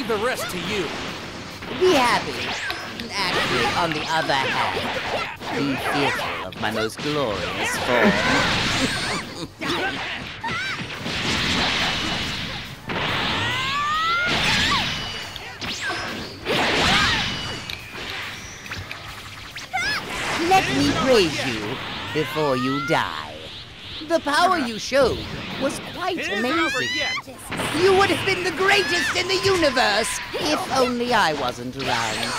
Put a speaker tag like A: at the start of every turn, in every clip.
A: the rest to you.
B: Be happy. Actually, on the other hand, be fearful of my most glorious form. Let me praise you before you die. The power you showed was quite amazing. You would have been the greatest in the universe if only I wasn't around.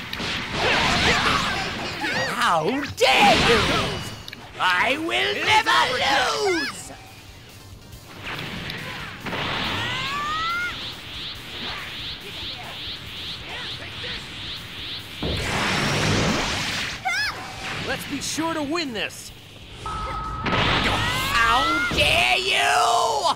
B: How dare you! I will never lose!
A: Let's be sure to win this.
B: How dare you!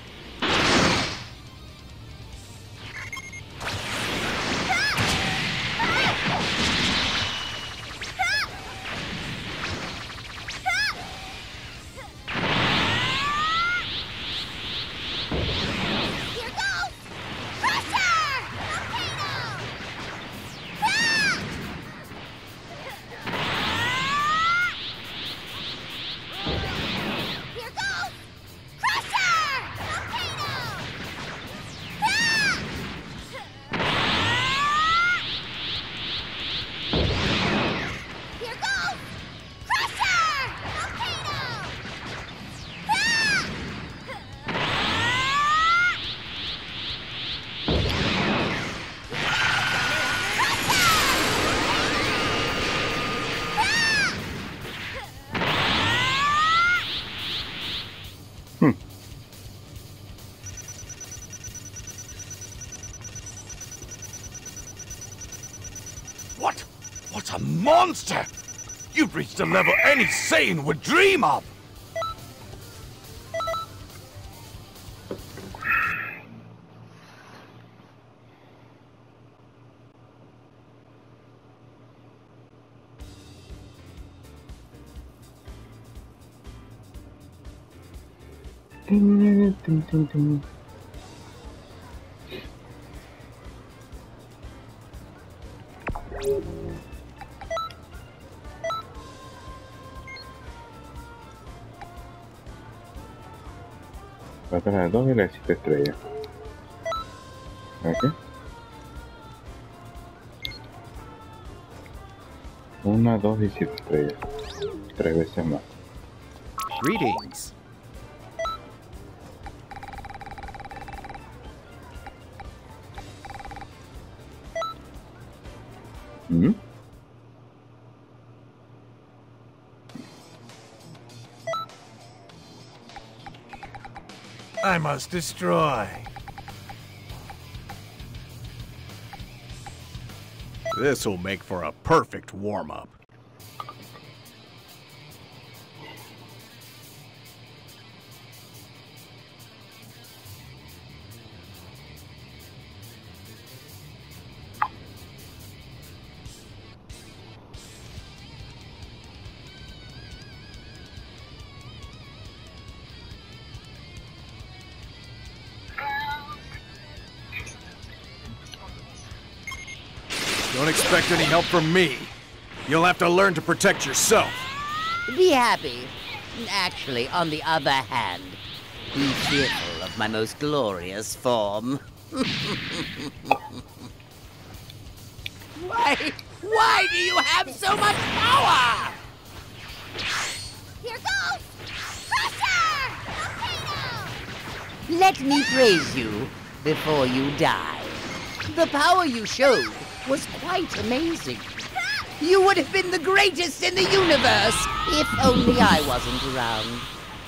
C: What a monster! You've reached a level any sane would dream of!
D: Batalla de 2 y la 7 estrellas. ¿Aquí? 1, 2 y 7 estrellas. 3 veces más.
A: Greetings.
D: ¿Mm?
C: I must destroy.
A: This'll make for a perfect warm-up. Don't expect any help from me. You'll have to learn to protect yourself.
B: Be happy. Actually, on the other hand, be fearful of my most glorious form. Why do you have so much power?
E: Here goes! Crusher! Volcano!
B: Let me praise you before you die. The power you showed was quite amazing. You would have been the greatest in the universe if only I wasn't around.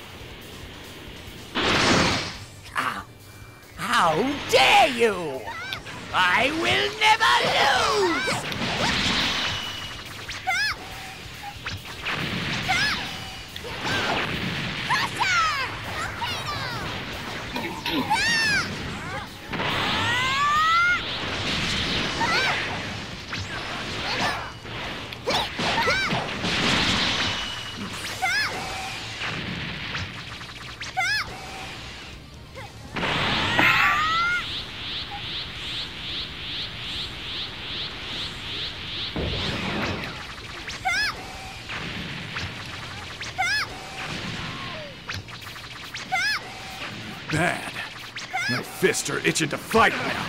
B: How dare you! I will never lose!
A: bad. My fists are itching to fight now.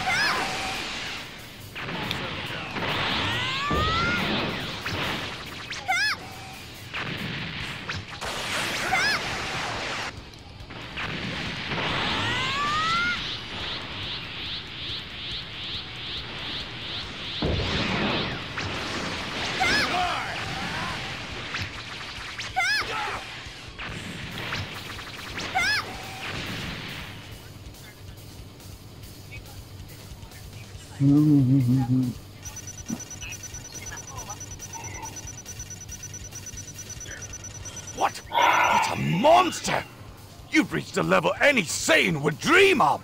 C: What? What a monster! You've reached a level any sane would dream of!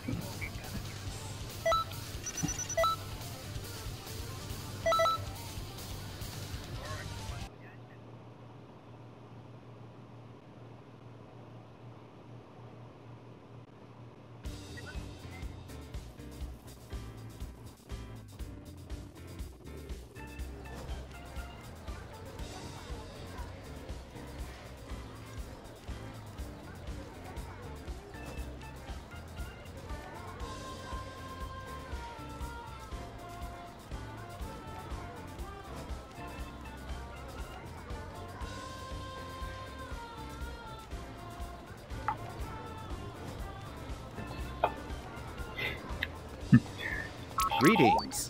A: Greetings.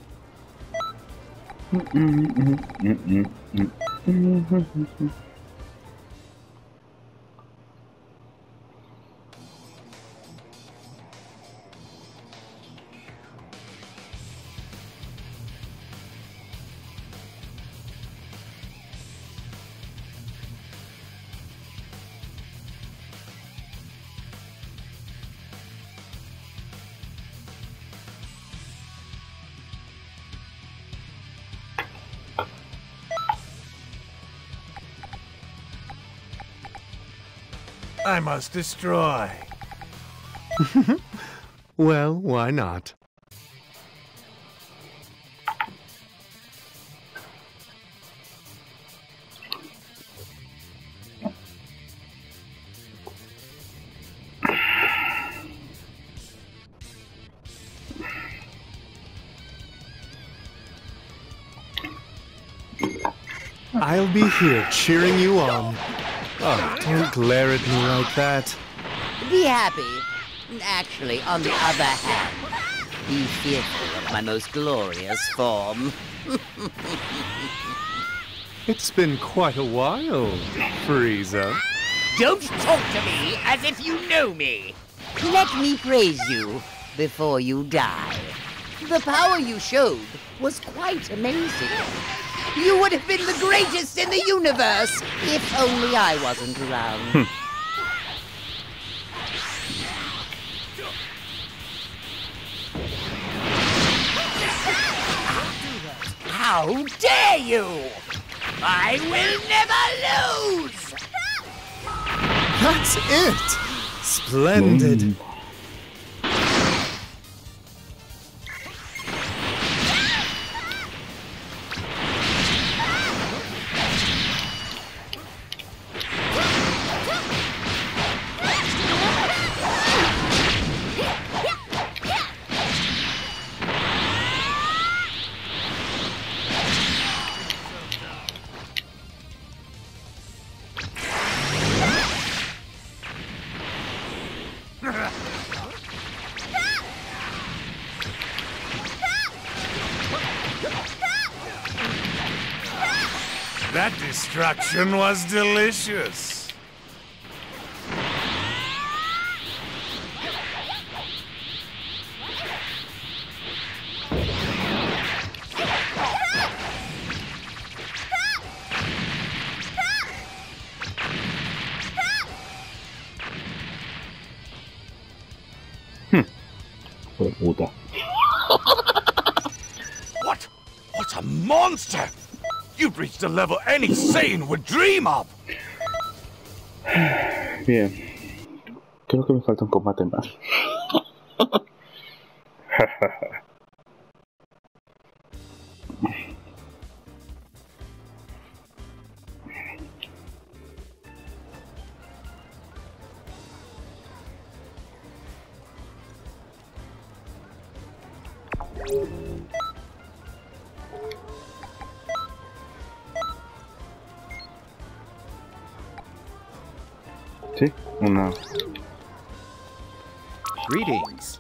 F: I must destroy. Well, why not? I'll be here cheering you on. Oh, don't glare at me like that.
B: Be happy. Actually, on the other hand, be fearful of my most glorious form.
F: It's been quite a while, Frieza.
B: Don't talk to me as if you know me. Let me praise you before you die. The power you showed was quite amazing. You would have been the greatest in the universe if only I wasn't around. How dare you! I will never lose!
F: That's it! Splendid.
C: That destruction was delicious.
D: Puta.
C: What? What a monster! You've reached a level any sane would dream of.
D: Bien. Creo que me falta un combate más. Sí, una.
A: Greetings.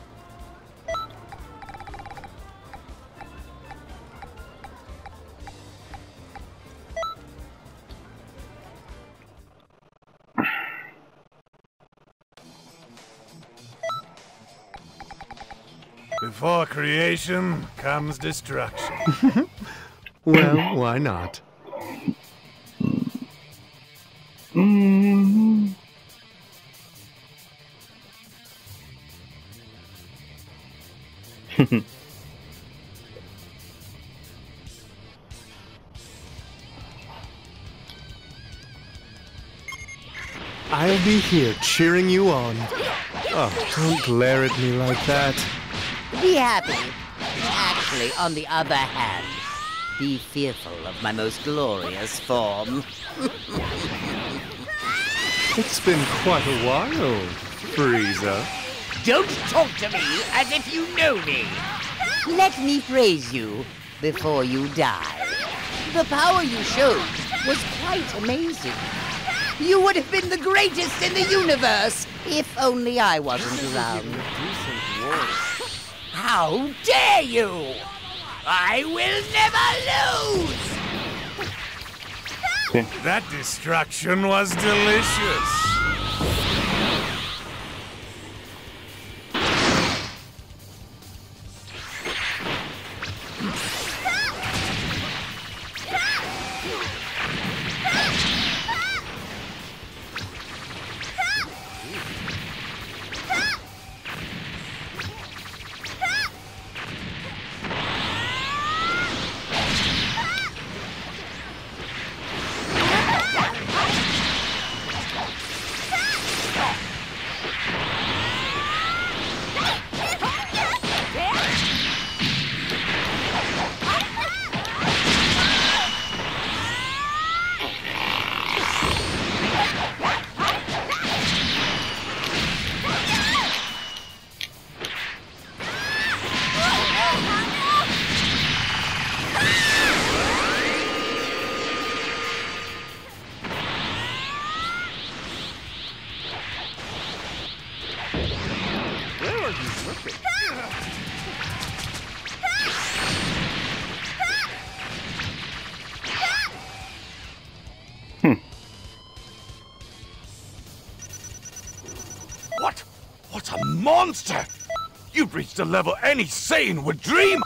F: Before creation comes destruction. Well, why not? I'll be here cheering you on. Oh, don't glare at me like that.
B: Be happy. Actually, on the other hand, be fearful of my most glorious form.
F: It's been quite a while, Frieza.
B: Don't talk to me as if you know me. Let me praise you before you die. The power you showed was quite amazing. You would have been the greatest in the universe if only I wasn't around. How dare you! I will never lose!
F: That destruction was delicious.
C: What? What a monster! You've reached a level any sane would dream!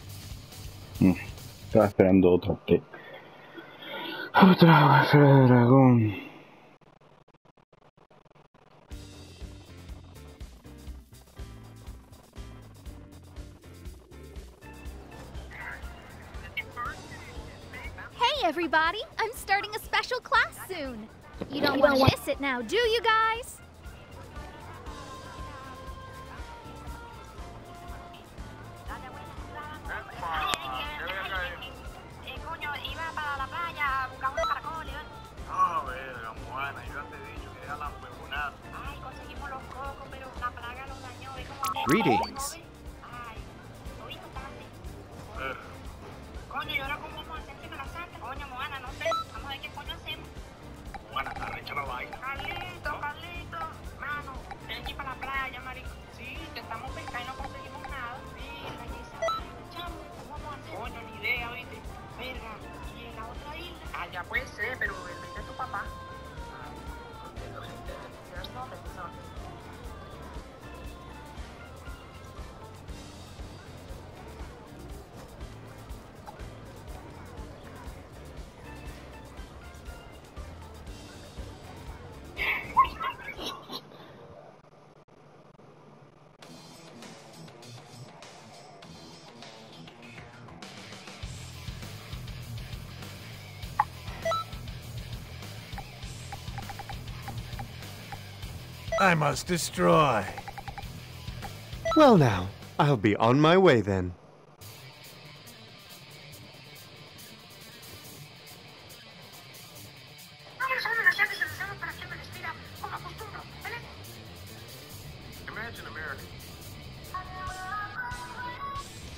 D: Estaba esperando otra update. Otra esfera de dragón.
E: Hey, everybody! I'm starting a special class soon. You don't want to miss it now, do you guys?
A: Greetings.
G: Coño, ¿y ahora cómo vamos a hacer Semana Santa? Coño, Moana, no sé. Vamos a ver qué coño hacemos.
C: Moana, está recha la vaina.
G: Carlito. Mano, tienen que ir para la playa, marico. Sí, intentamos pescar y no conseguimos nada. Verga, y esa vaina, chamo. ¿Cómo vamos a hacer? Coño, ni idea, ¿viste? Verga, ¿y en la otra isla? Ah, ya puede ser, pero el de tu papá.
F: I must destroy. Well now, I'll be on my way then.
G: Imagine America.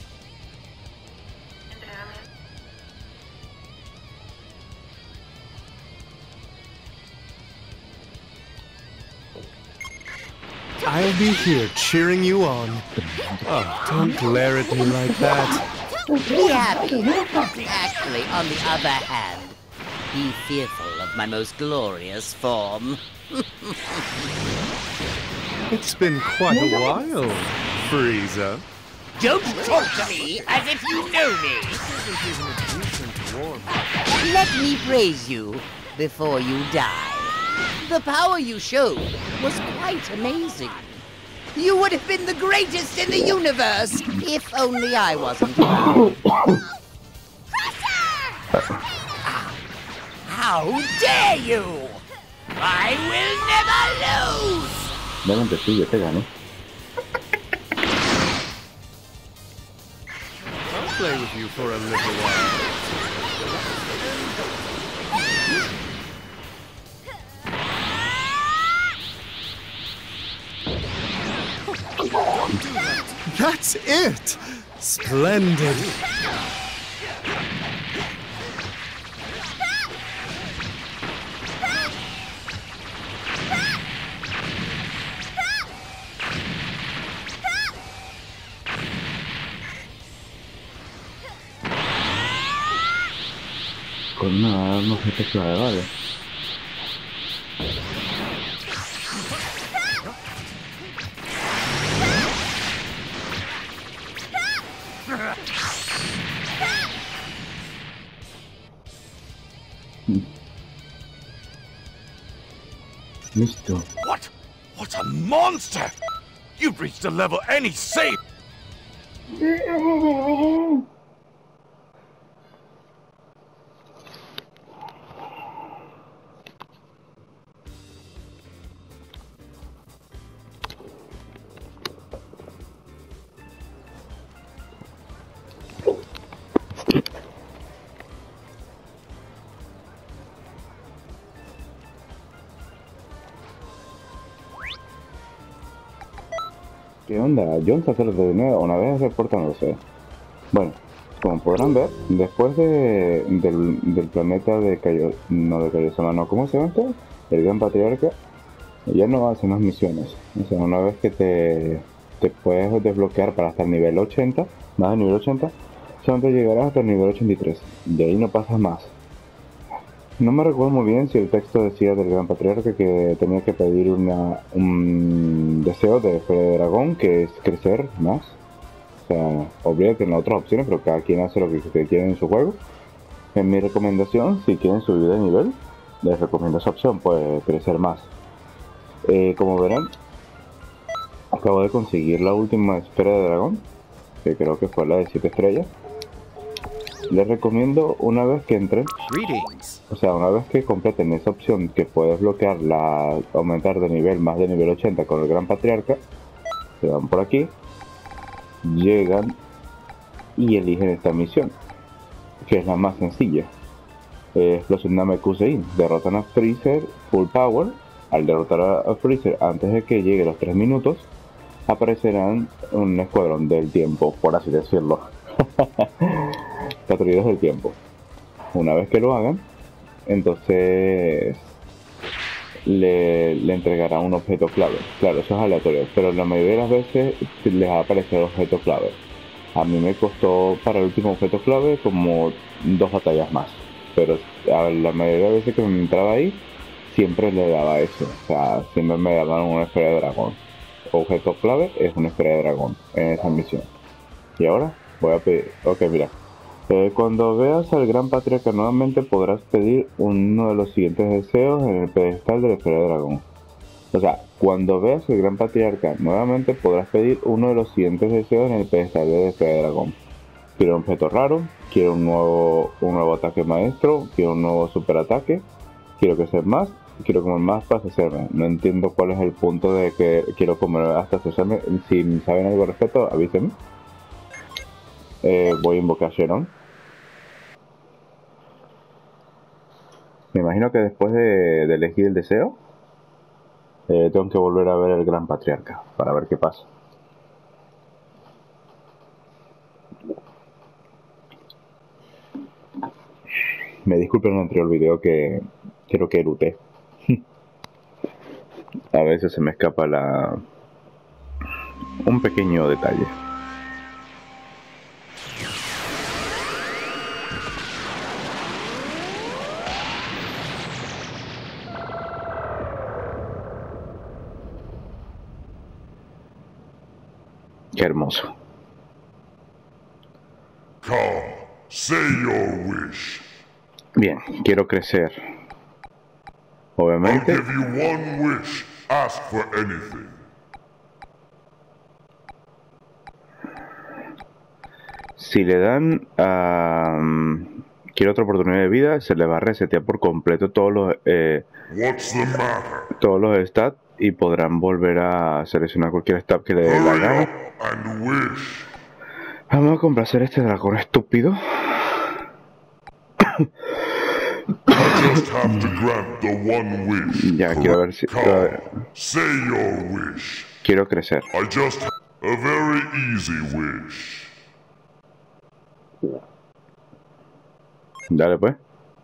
F: I'll be here cheering you on. Oh, don't glare at me like that.
B: Be happy. Actually, on the other hand, be fearful of my most glorious form.
F: It's been quite a while, Frieza.
B: Don't talk to me as if you know me! Let me praise you before you die. The power you showed was quite amazing. You would have been the greatest in the universe if only I wasn't around. How dare you! I will never lose!
D: Realmente sí, yo te gané.
F: I'll play with you for a little while. That's it! Splendid!
D: Con una no sé qué clave, vale. Listo.
C: What? What a monster! You've reached a level any Saiyan.
D: ¿Qué onda? John Sacerdote de nuevo, una vez reportándose. Bueno, como podrán ver, después del planeta de Kaiosama, no, ¿cómo se llama esto? El Gran Patriarca, ya no hace más misiones. O sea, una vez que te puedes desbloquear para hasta el nivel 80, más de nivel 80, solamente llegarás hasta el nivel 83. De ahí no pasas más. No me recuerdo muy bien si el texto decía del Gran Patriarca que tenía que pedir un deseo de Esfera de Dragón, que es crecer más. O sea, obvio que no otras opciones, pero cada quien hace lo que quiere en su juego. En mi recomendación, si quieren subir de nivel, les recomiendo esa opción, pues crecer más. Como verán, acabo de conseguir la última Esfera de Dragón, que creo que fue la de 7 estrellas. Les recomiendo, una vez que entren, o sea, una vez que completen esa opción que puedes bloquear aumentar de nivel, más de nivel 80 con el Gran Patriarca, se van por aquí, llegan y eligen esta misión, que es la más sencilla. Explosión Namekusein, derrotan a Freezer full power. Al derrotar a Freezer antes de que llegue los 3 minutos, aparecerán un escuadrón del tiempo, por así decirlo. Patrulleros del tiempo. Una vez que lo hagan, entonces le entregará un objeto clave. Claro, eso es aleatorio, pero la mayoría de las veces les va a aparecer el objeto clave. A mí me costó para el último objeto clave como 2 batallas más, pero a la mayoría de las veces que me entraba ahí, siempre le daba eso. O sea, siempre me daban una esfera de dragón. Objeto clave es una esfera de dragón en esa misión. Y ahora voy a pedir, ok, mira, cuando veas al Gran Patriarca nuevamente podrás pedir uno de los siguientes deseos en el pedestal de la esfera de dragón. O sea, cuando veas al Gran Patriarca nuevamente podrás pedir uno de los siguientes deseos en el pedestal de la esfera de dragón. Quiero un objeto raro, quiero un nuevo ataque maestro, quiero un nuevo super ataque, quiero crecer más, quiero comer más para hacerme. No entiendo cuál es el punto de que quiero comer hasta hacerme. Si saben algo al respecto, avísenme. Voy a invocar a Sharon. Me imagino que después de elegir el deseo, tengo que volver a ver el Gran Patriarca para ver qué pasa. Me disculpen en el anterior video que creo que eruté. A veces se me escapa un pequeño detalle. Qué hermoso.
H: Come, say your wish.
D: Bien, quiero crecer.
H: I'll
D: Obviamente.
H: give you one wish. Ask for anything.
D: Si le dan quiere otra oportunidad de vida, se le va a resetear por completo
H: What's the matter?
D: todos los stats y podrán volver a seleccionar cualquier stat que le dé la
H: Hurry
D: gana.
H: up and wish.
D: Vamos a complacer a este dragón estúpido.
H: I just have to grant the one wish.
D: Ya, quiero ver si...
H: Come, say your wish.
D: Quiero crecer.
H: I just have a very easy wish.
D: Dale pues.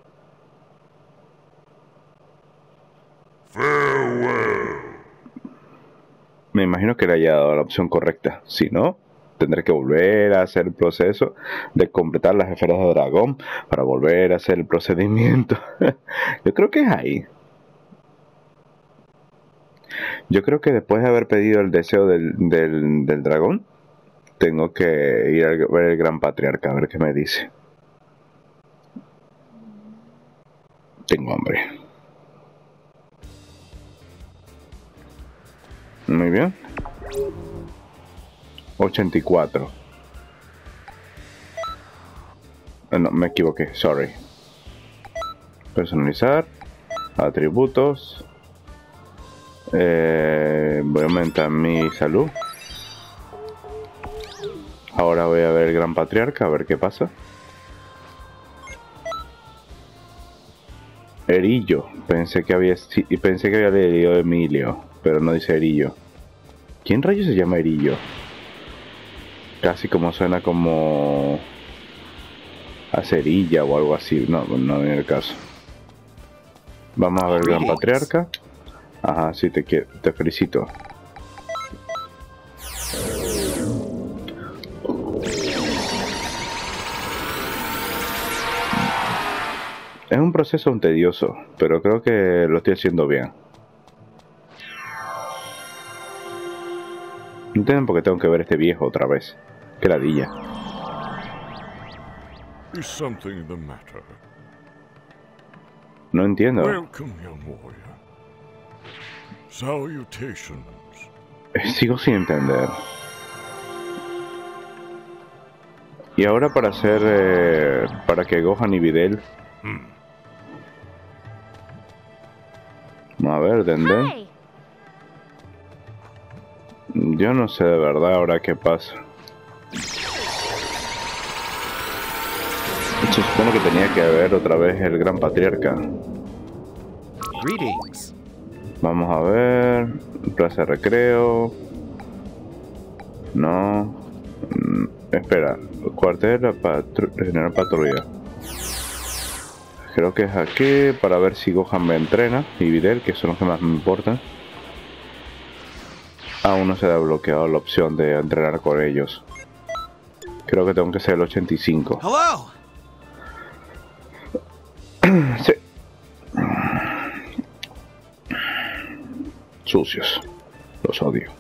H: Farewell.
D: Me imagino que le haya dado la opción correcta. Si no, tendré que volver a hacer el proceso de completar las esferas de dragón para volver a hacer el procedimiento. Yo creo que es ahí. Yo creo que después de haber pedido el deseo del dragón, tengo que ir a ver el Gran Patriarca, a ver qué me dice. Tengo hambre. Muy bien. 84. No, me equivoqué, sorry. Personalizar. Atributos. Voy a aumentar mi salud. Ahora voy a ver el Gran Patriarca, a ver qué pasa. Erillo. Pensé que había leído Emilio, pero no dice Erillo. ¿Quién rayos se llama Erillo? Casi como suena como a cerilla o algo así. No, no viene el caso. Vamos a ver el Gran Patriarca. Ajá, sí, te felicito. Es un proceso tedioso, pero creo que lo estoy haciendo bien. No entiendo por qué tengo que ver a este viejo otra vez. Qué ladilla.
H: Is something the matter?
D: No entiendo.
H: Welcome, young warrior. Salutations.
D: Sigo sin entender. Y ahora para hacer... para que Gohan y Videl... A ver, Denden.
E: Hi.
D: Yo no sé de verdad ahora qué pasa. Se supone que tenía que haber otra vez el Gran Patriarca.
A: Greetings.
D: Vamos a ver... Plaza de recreo... No... espera... Cuartel general patrulla. Creo que es aquí para ver si Gohan me entrena y Videl, que son los que más me importan. Aún no se ha bloqueado la opción de entrenar con ellos. Creo que tengo que ser el 85.
A: Hello.
D: Sí. Sucios. Los odio.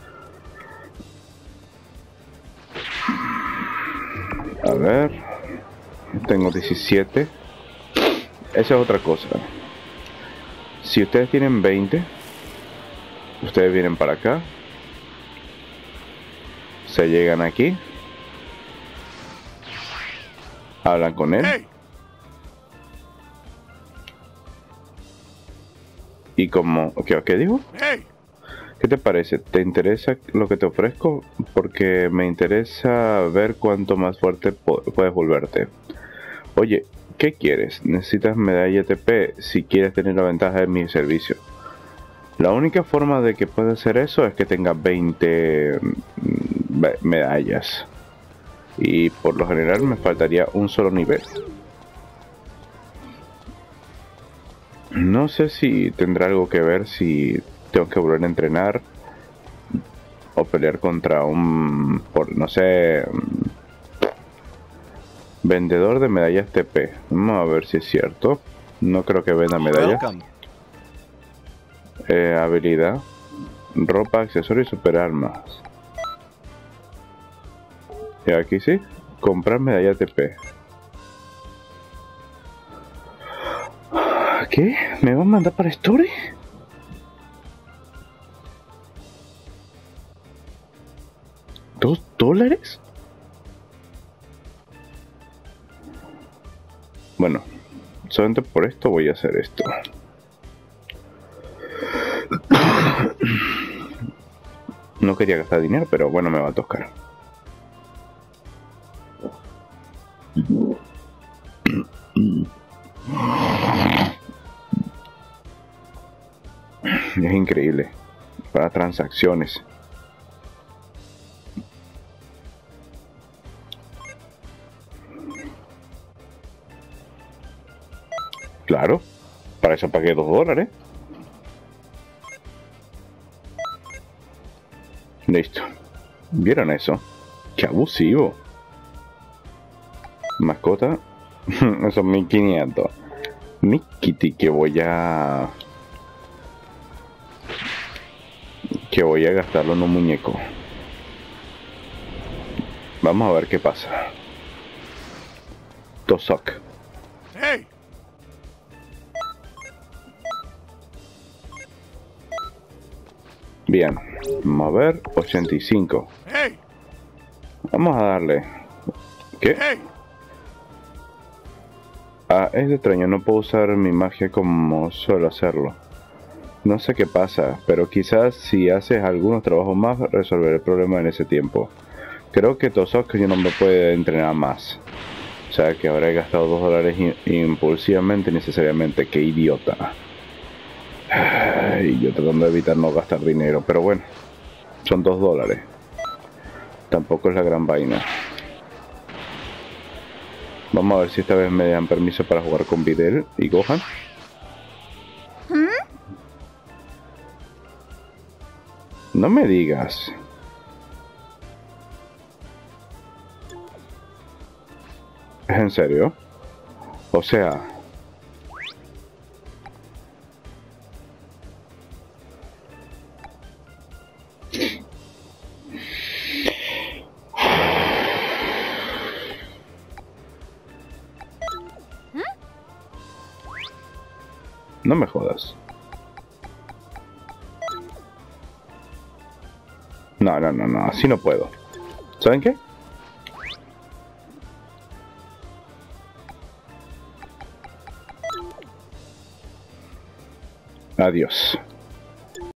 D: A ver. Tengo 17. Esa es otra cosa. Si ustedes tienen 20, ustedes vienen para acá. Se llegan aquí. Hablan con él.
A: Hey.
D: Y como... ¿Qué digo?
A: Hey.
D: ¿Qué te parece? ¿Te interesa lo que te ofrezco? Porque me interesa ver cuánto más fuerte puedes volverte. Oye, ¿qué quieres? Necesitas medalla TP si quieres tener la ventaja de mi servicio. La única forma de que puedas hacer eso es que tengas 20 medallas. Y por lo general me faltaría un solo nivel. No sé si tendrá algo que ver si tengo que volver a entrenar O pelear contra un, no sé, vendedor de medallas TP. Vamos a ver si es cierto. No creo que venda medallas. Habilidad, ropa, accesorios y superarmas. Y aquí sí, comprar medalla TP. ¿Qué? ¿Me van a mandar para Story? $2. Bueno, solamente por esto voy a hacer esto. No quería gastar dinero, pero bueno, me va a tocar. Es increíble. Para transacciones. Claro. Para eso pagué $2. Listo. ¿Vieron eso? ¡Qué abusivo! Mascota. Esos 1500. Mi kitty que voy a gastarlo en un muñeco. Vamos a ver qué pasa. Tosok.
A: Hey.
D: Bien, vamos a ver, 85.
A: Hey.
D: Vamos a darle. ¿Qué?
A: Hey.
D: Ah, es extraño, no puedo usar mi magia como suelo hacerlo. No sé qué pasa, pero quizás si haces algunos trabajos más resolveré el problema en ese tiempo. Creo que Tosok no me puede entrenar más. O sea que habré gastado $2 impulsivamente necesariamente. ¡Qué idiota! Y yo tratando de evitar no gastar dinero, pero bueno, son $2. Tampoco es la gran vaina. Vamos a ver si esta vez me dan permiso para jugar con Videl y Gohan. No me digas. ¿Es en serio? O sea... No me jodas. No, así no puedo. ¿Saben qué? Adiós.